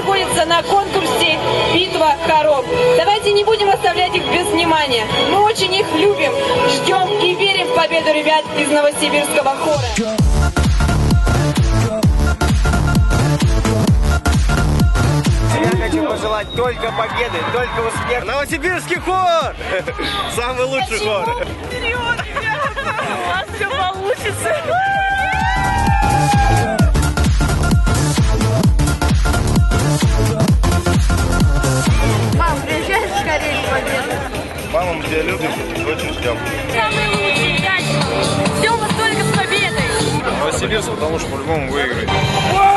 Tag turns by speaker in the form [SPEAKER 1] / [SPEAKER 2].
[SPEAKER 1] находятся на конкурсе «Битва коров». Давайте не будем оставлять их без внимания. Мы очень их любим, ждем и верим в победу ребят из новосибирского хора.
[SPEAKER 2] Я хочу пожелать только победы, только успеха. Новосибирский хор! Самый лучший хор!
[SPEAKER 3] Вперед, ребята! У вас все получится! Мам, приезжай скорее к победе!
[SPEAKER 2] Мама, мы тебя любим, очень ждем.
[SPEAKER 3] Самые лучшие, дядь! Все у вас только с победой!
[SPEAKER 2] Новосибирск, потому что по-любому выиграет.